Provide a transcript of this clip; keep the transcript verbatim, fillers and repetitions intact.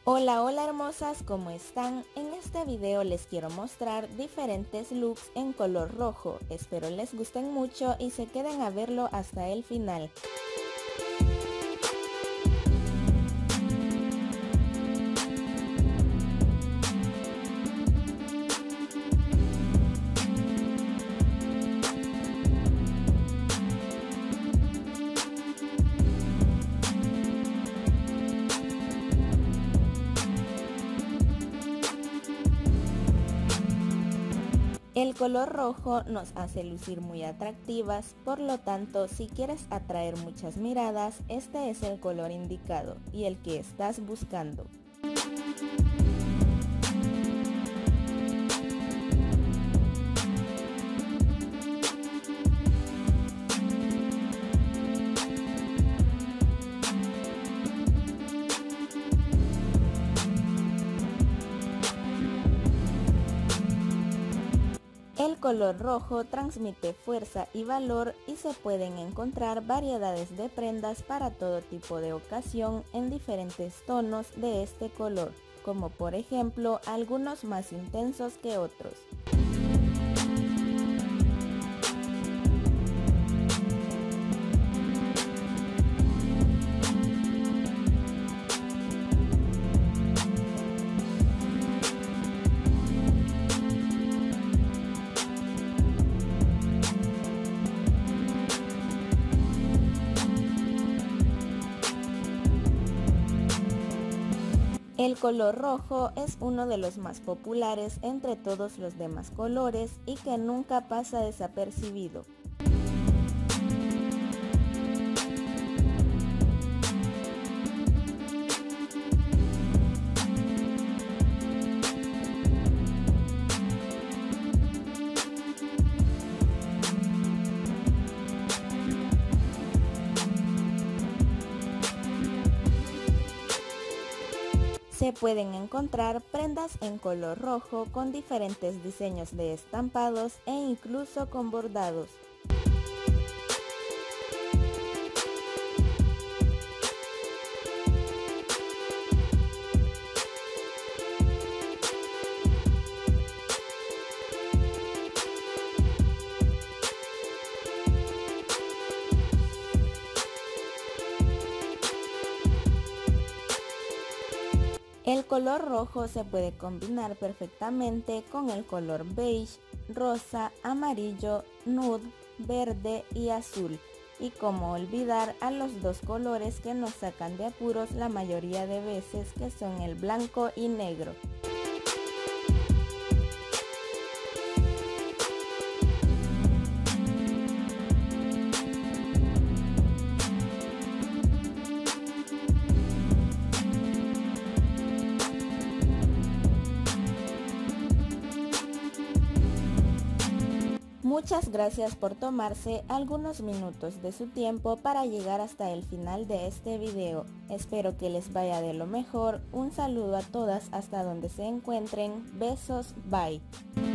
Hola, hola hermosas, ¿cómo están? En este video les quiero mostrar diferentes looks en color rojo. Espero les gusten mucho y se queden a verlo hasta el final. El color rojo nos hace lucir muy atractivas, por lo tanto, si quieres atraer muchas miradas, este es el color indicado y el que estás buscando. El color rojo transmite fuerza y valor y se pueden encontrar variedades de prendas para todo tipo de ocasión en diferentes tonos de este color, como por ejemplo algunos más intensos que otros. El color rojo es uno de los más populares entre todos los demás colores y que nunca pasa desapercibido. Se pueden encontrar prendas en color rojo con diferentes diseños de estampados e incluso con bordados. El color rojo se puede combinar perfectamente con el color beige, rosa, amarillo, nude, verde y azul. Y cómo olvidar a los dos colores que nos sacan de apuros la mayoría de veces, que son el blanco y negro. Muchas gracias por tomarse algunos minutos de su tiempo para llegar hasta el final de este video. Espero que les vaya de lo mejor. Un saludo a todas hasta donde se encuentren. Besos, bye.